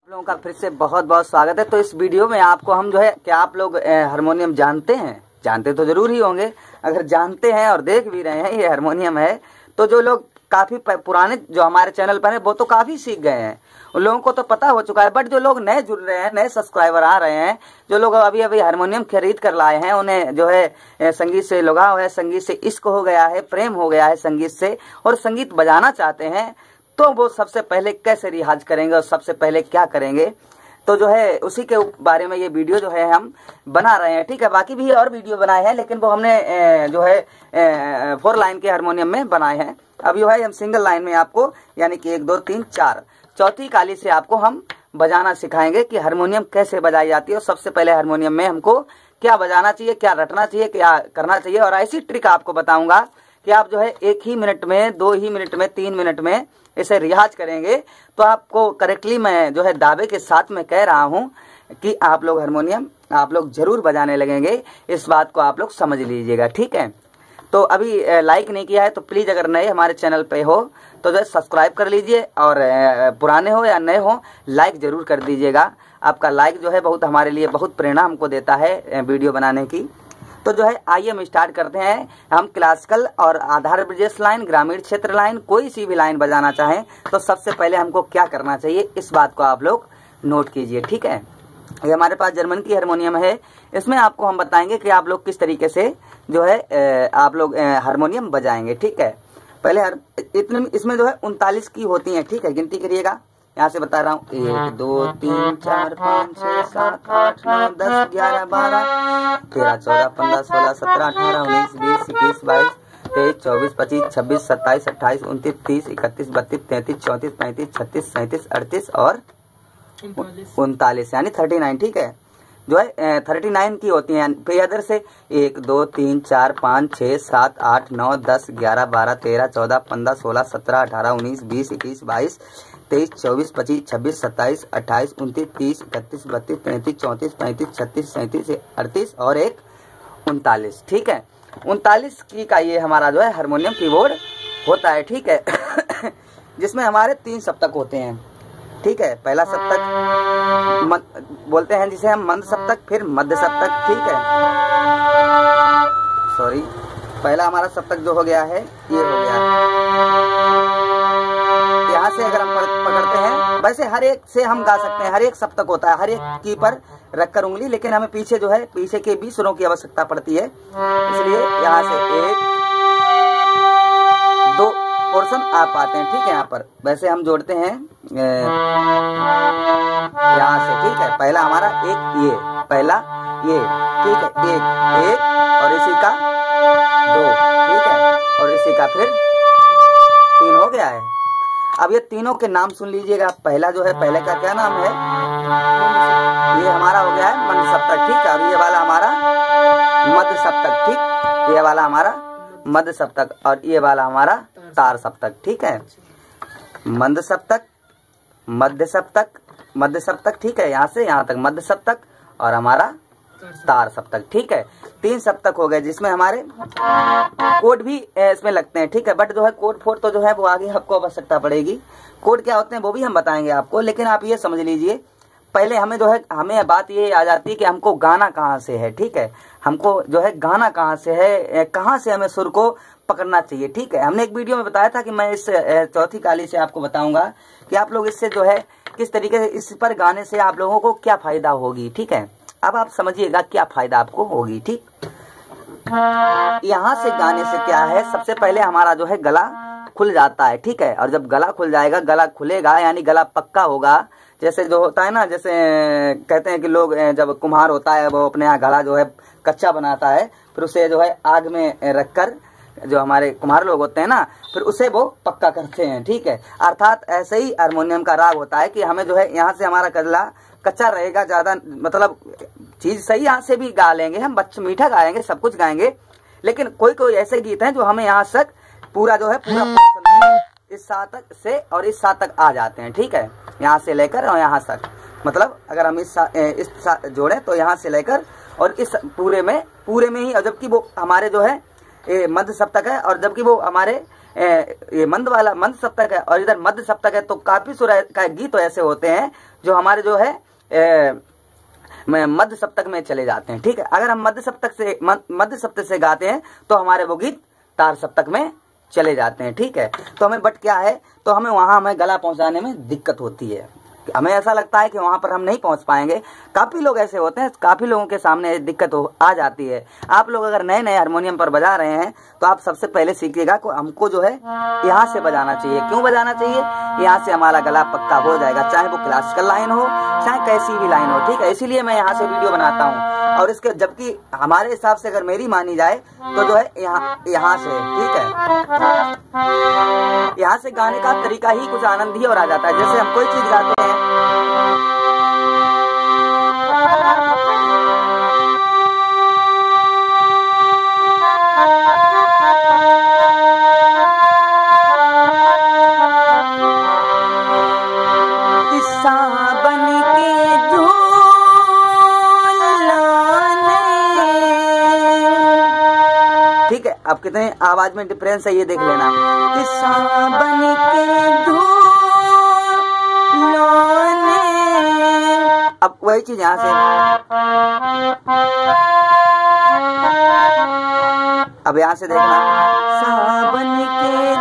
लोगों का फिर से बहुत बहुत स्वागत है। तो इस वीडियो में आपको हम जो है, क्या आप लोग हारमोनियम जानते हैं? जानते तो जरूर ही होंगे। अगर जानते हैं और देख भी रहे हैं ये हारमोनियम है, तो जो लोग काफी पुराने जो हमारे चैनल पर है वो तो काफी सीख गए हैं, उन लोगों को तो पता हो चुका है। बट जो लोग नए जुड़ रहे हैं, नए सब्सक्राइबर आ रहे हैं, जो लोग अभी अभी हारमोनियम खरीद कर लाए हैं, उन्हें जो है संगीत से लगाव है, संगीत से इश्क हो गया है, प्रेम हो गया है संगीत से, और संगीत बजाना चाहते हैं, तो वो सबसे पहले कैसे रियाज करेंगे और सबसे पहले क्या करेंगे, तो जो है उसी के बारे में ये वीडियो जो है हम बना रहे हैं। ठीक है, बाकी भी और वीडियो बनाए हैं, लेकिन वो हमने जो है 4 लाइन के हारमोनियम में बनाए हैं। अब जो है हम सिंगल लाइन में आपको, यानी कि 1 2 3 4 चौथी काली से आपको हम बजाना सिखाएंगे कि हारमोनियम कैसे बजाई जाती है। और सबसे पहले हारमोनियम में हमको क्या बजाना चाहिए, क्या रटना चाहिए, क्या करना चाहिए, और ऐसी ट्रिक आपको बताऊंगा कि आप जो है 1 ही मिनट में, 2 ही मिनट में, 3 मिनट में इसे रियाज करेंगे तो आपको करेक्टली मैं जो है दावे के साथ में कह रहा हूं कि आप लोग हारमोनियम आप लोग जरूर बजाने लगेंगे। इस बात को आप लोग समझ लीजिएगा। ठीक है, तो अभी लाइक नहीं किया है तो प्लीज, अगर नए हमारे चैनल पे हो तो जो है सब्सक्राइब कर लीजिए, और पुराने हो या नए हो लाइक जरूर कर दीजिएगा। आपका लाइक जो है बहुत हमारे लिए बहुत प्रेरणा हमको देता है वीडियो बनाने की। तो जो है आइए हम स्टार्ट करते हैं। हम क्लासिकल और आधार ब्रिजेश लाइन, ग्रामीण क्षेत्र लाइन, कोई सी भी लाइन बजाना चाहें तो सबसे पहले हमको क्या करना चाहिए, इस बात को आप लोग नोट कीजिए। ठीक है, ये हमारे पास जर्मन की हारमोनियम है। इसमें आपको हम बताएंगे कि आप लोग किस तरीके से जो है आप लोग हारमोनियम बजाएंगे। ठीक है, पहले इतने इसमें जो है 39 की होती है। ठीक है, गिनती करिएगा, यहाँ से बता रहा हूँ। 1 2 3 4 5 6 7 8 9 10 11 12 13 14 15 16 17 18 19 20 21 22 23 24 25 26 27 28 29 30 31 32 33 34 35 36 37 38 और 39, यानी 39। ठीक है, जो है 39 की होती हैं। फिर इधर से 1 2 3 4 5 6 7 8 9 10 11 12 13 14 15 16 17 18 19 20 21 22 23 24 25 26 27 28 29 30 31 32 33 34 35 36 37 38 और एक 39। ठीक है, 39 की का ये हमारा जो है हारमोनियम कीबोर्ड होता है। ठीक है जिसमें हमारे 3 सप्तक होते हैं। ठीक है, पहला सप्तक बोलते हैं जिसे हम मंद सप्तक, फिर मध्य सप्तक। ठीक है, सॉरी, पहला हमारा सप्तक जो हो गया है ये हो गया। यहाँ से अगर हम पकड़ते हैं, वैसे हर एक से हम गा सकते हैं, हर एक सप्तक होता है, हर एक की पर रखकर उंगली, लेकिन हमें पीछे जो है पीछे के भी सुरों की आवश्यकता पड़ती है, इसलिए यहाँ से 1 2 पोर्शन आ पाते हैं। ठीक है, यहाँ पर वैसे हम जोड़ते हैं यहाँ से। ठीक है, पहला हमारा एक ये, पहला ये। ठीक है, एक और इसी का 2। ठीक है, और इसी का फिर 3 हो गया है। अब ये तीनों के नाम सुन लीजिएगा। पहला जो है, पहले का क्या नाम है, ये हमारा हो गया है मंद सप्तक। ठीक है, और ये वाला हमारा मध्य सप्तक। ठीक, ये वाला हमारा मध्य सप्तक, और ये वाला हमारा तार सप्तक। ठीक है, मंद सप्तक, मध्य सप्तक, मध्य सप्तक। ठीक है, यहाँ से यहाँ तक मध्य सप्तक, और हमारा तार सप्तक। ठीक है, 3 सप्तक हो गए, जिसमें हमारे कोड भी इसमें लगते हैं। ठीक है, बट जो है कोड 4 तो जो है वो आगे आपको आवश्यकता पड़ेगी। कोड क्या होते हैं वो भी हम बताएंगे आपको, लेकिन आप ये समझ लीजिए पहले हमें जो है, हमें बात ये आ जाती है कि हमको गाना कहाँ से है। ठीक है, हमको जो है गाना कहाँ से है, कहाँ से हमें सुर को पकड़ना चाहिए। ठीक है, हमने एक वीडियो में बताया था कि मैं इस चौथी काली से आपको बताऊंगा कि आप लोग इससे जो है किस तरीके से इस पर गाने से आप लोगों को क्या फायदा होगी। ठीक है, अब आप समझिएगा क्या फायदा आपको होगी। ठीक, यहाँ से गाने से क्या है, सबसे पहले हमारा जो है गला खुल जाता है। ठीक है, और जब गला खुल जाएगा, गला खुलेगा यानी गला पक्का होगा। जैसे जो होता है ना, जैसे कहते हैं कि लोग जब कुम्हार होता है वो अपने यहाँ गला जो है कच्चा बनाता है, फिर उसे जो है आग में रखकर, जो हमारे कुम्हार लोग होते हैं ना, फिर उसे वो पक्का करते हैं। ठीक है, अर्थात ऐसे ही हारमोनियम का राग होता है कि हमें जो है यहाँ से हमारा गला कच्चा रहेगा, ज्यादा मतलब चीज सही यहाँ से भी गा लेंगे हम, बच्चे मीठा गाएंगे, सब कुछ गाएंगे, लेकिन कोई कोई ऐसे गीत हैं जो हमें यहाँ तक पूरा जो है पूरा इस सा तक से और इस सा तक आ जाते हैं। ठीक है, यहाँ से लेकर और यहाँ तक, मतलब अगर हम इस जोड़े तो यहाँ से लेकर और इस पूरे में ही, और जबकि वो हमारे जो है मध्य सप्तक है, और जबकि वो हमारे ये मंद वाला मंद सप्तक है और इधर मध्य सप्तक है, तो काफी सुर का गीत तो ऐसे होते हैं जो हमारे जो है मध्य सप्तक में चले जाते हैं। ठीक है, अगर हम मध्य सप्तक से गाते हैं तो हमारे वो गीत तार सप्तक में चले जाते हैं। ठीक है, तो हमें बट क्या है, तो हमें गला पहुंचाने में दिक्कत होती है। हमें ऐसा लगता है कि वहां पर हम नहीं पहुंच पाएंगे। काफी लोग ऐसे होते हैं, काफी लोगों के सामने दिक्कत आ जाती है। आप लोग अगर नए नए हारमोनियम पर बजा रहे हैं तो आप सबसे पहले सीखिएगा को हमको जो है यहाँ से बजाना चाहिए। क्यों बजाना चाहिए? यहाँ से हमारा गला पक्का हो जाएगा, चाहे वो क्लासिकल लाइन हो चाहे कैसी भी लाइन हो। ठीक है, इसीलिए मैं यहाँ से वीडियो बनाता हूँ। और इसके जबकि हमारे हिसाब से अगर मेरी मानी जाए तो जो है यहाँ से, ठीक है, यहाँ से गाने का तरीका ही कुछ आनंद ही और आ जाता है। जैसे हम कोई चीज गाते हैं, ठीक है, अब कितने आवाज में डिफरेंस है ये देख लेना। किस्सा बन के अब वही चीज यहाँ से, अब यहाँ से देखना, सावन के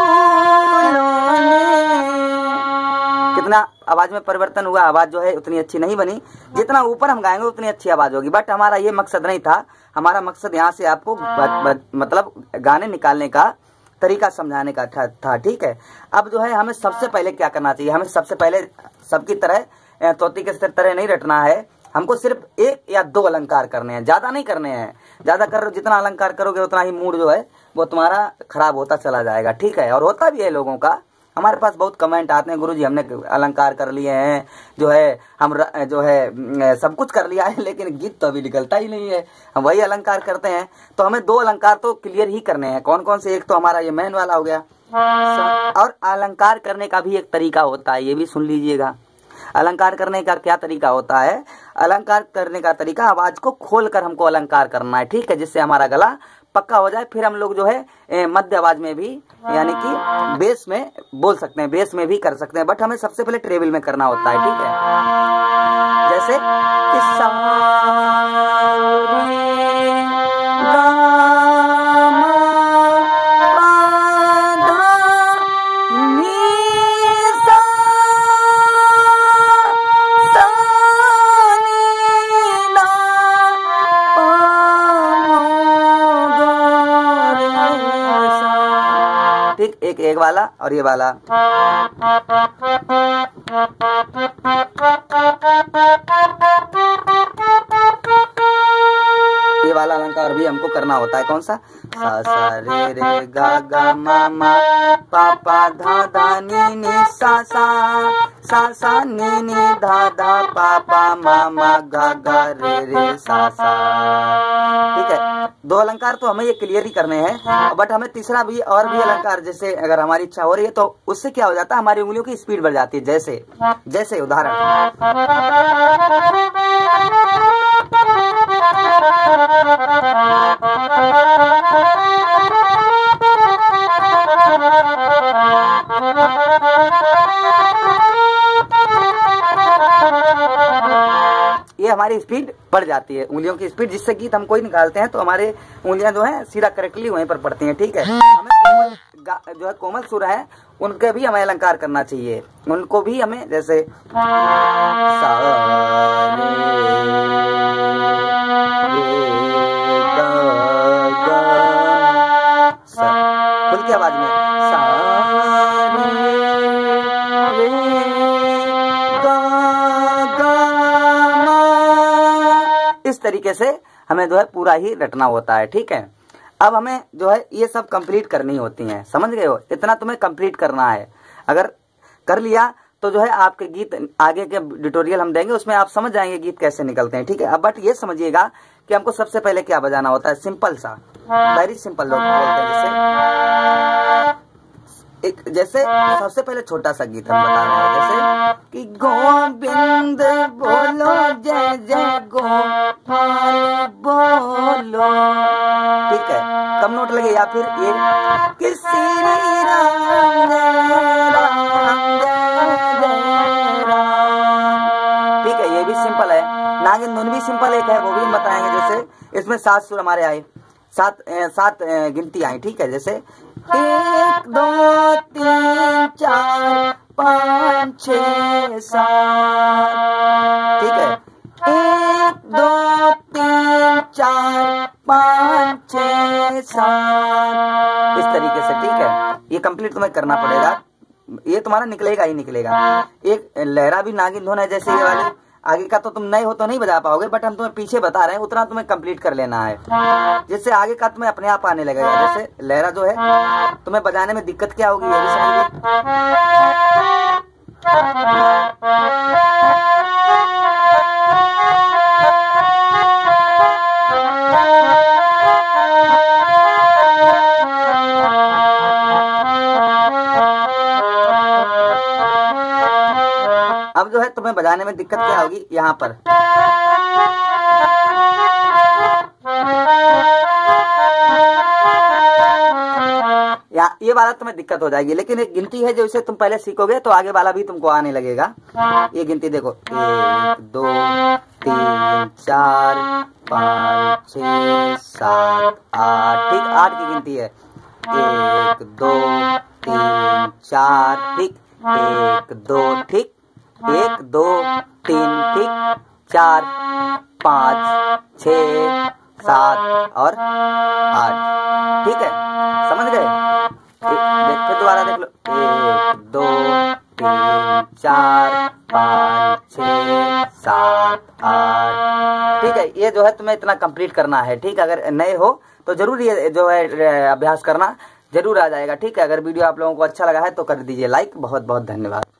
कितना आवाज में परिवर्तन हुआ। आवाज जो है उतनी अच्छी नहीं बनी, जितना ऊपर हम गाएंगे उतनी अच्छी आवाज होगी। बट हमारा ये मकसद नहीं था, हमारा मकसद यहाँ से आपको मतलब गाने निकालने का तरीका समझाने का था। ठीक है, अब जो है हमें सबसे पहले क्या करना चाहिए, हमें सबसे पहले सबकी तरह तोती के तरह नहीं रटना है। हमको सिर्फ 1 या 2 अलंकार करने हैं, ज्यादा नहीं करने हैं। ज्यादा कर जितना अलंकार करोगे उतना ही मूड जो है वो तुम्हारा खराब होता चला जाएगा। ठीक है, और होता भी है लोगों का। हमारे पास बहुत कमेंट आते हैं, गुरुजी हमने अलंकार कर लिए हैं, जो है हम जो है सब कुछ कर लिया है लेकिन गीत तो अभी निकलता ही नहीं है। हम वही अलंकार करते हैं। तो हमें 2 अलंकार तो क्लियर ही करने हैं। कौन कौन से? एक तो हमारा ये मेन वाला हो गया, और अलंकार करने का भी एक तरीका होता है, ये भी सुन लीजिएगा। अलंकार करने का क्या तरीका होता है? अलंकार करने का तरीका, आवाज को खोलकर हमको अलंकार करना है। ठीक है, जिससे हमारा गला पक्का हो जाए। फिर हम लोग जो है मध्य आवाज में भी, यानी कि बेस में बोल सकते हैं, बेस में भी कर सकते हैं। बट हमें सबसे पहले ट्रेबल में करना होता है। ठीक है, जैसे एक वाला और ये वाला, ये वाला अलंकार भी हमको करना होता है। कौन सा? सा सा रे रे गा गा मा मा पा पा धा धा नी नी सा सा सा सा नी नी धा धा पा पा मा मा गा गा रे रे सा सा। ठीक है, 2 अलंकार तो हमें ये क्लियर ही करने हैं। बट हमें तीसरा भी और भी अलंकार, जैसे अगर हमारी इच्छा हो रही है तो उससे क्या हो जाता है, हमारी उंगलियों की स्पीड बढ़ जाती है। जैसे उदाहरण, ये हमारी स्पीड बढ़ जाती है, उंगलियों की स्पीड, जिससे गीत हम कोई निकालते हैं तो हमारे उंगलियां जो है सीधा करेक्टली वहीं पर पड़ती हैं। ठीक है, हमें जो है कोमल सुर है उनके भी हमें अलंकार करना चाहिए। उनको भी हमें, जैसे खुल की आवाज में इस तरीके से हमें जो है पूरा ही रटना होता है। ठीक है, अब हमें जो है ये सब कंप्लीट करनी होती हैं। समझ गए हो? इतना तुम्हें कंप्लीट करना है। अगर कर लिया तो जो है आपके गीत आगे के ट्यूटोरियल हम देंगे, उसमें आप समझ जाएंगे गीत कैसे निकलते हैं। ठीक है, अब बट ये समझिएगा कि हमको सबसे पहले क्या बजाना होता है। सिंपल सा, वेरी सिंपल लोग बोलते हैं। जैसे सबसे पहले छोटा सा गीत हम बता रहे हैं, जैसे कि गोविंद बोलो जय जय गोपाल बोलो। ठीक है, कम नोट लगे। या फिर ये कि श्री राम जय राम जय जय राम, भी सिंपल है, नागिन धुन भी सिंपल एक है, वो भी हम बताएंगे। जैसे इसमें 7 सुर हमारे आए, 7 गिनती आई, ठीक है। जैसे 1 2 3 4 5 6 7, ठीक है। 1 2 3 4 5 6 7, इस तरीके से, ठीक है। ये कंप्लीट तुम्हें करना पड़ेगा, ये तुम्हारा निकलेगा ही निकलेगा। एक लहरा भी नागिन धुन है जैसे ये वाली, आगे का तो तुम नए हो तो नहीं बजा पाओगे, बट हम तुम्हें पीछे बता रहे हैं, उतना तुम्हें कंप्लीट कर लेना है, जिससे आगे का तुम्हें अपने आप आने लगेगा। जैसे लहरा जो है तुम्हें बजाने में दिक्कत क्या होगी ये भी समझिए। अब जो है तुम्हें बजाने में दिक्कत क्या होगी, यहाँ पर ये वाला तुम्हें दिक्कत हो जाएगी, लेकिन एक गिनती है जो इसे तुम पहले सीखोगे तो आगे वाला भी तुमको आने लगेगा। ये गिनती देखो, 1 2 3 4 5 6 7 8, ठीक, 8 की गिनती है। 1 2 3 4, ठीक, 1 2, ठीक, 1 2 3, ठीक, 4 5 6 7 और 8, ठीक है, समझ गए। फिर दोबारा देख लो, 1 2 3 4 5 6 7 8, ठीक है। ये जो है तुम्हें इतना कंप्लीट करना है, ठीक। अगर नए हो तो जरूर ये जो है अभ्यास करना जरूर आ जाएगा, ठीक है। अगर वीडियो आप लोगों को अच्छा लगा है तो कर दीजिए लाइक। बहुत बहुत धन्यवाद।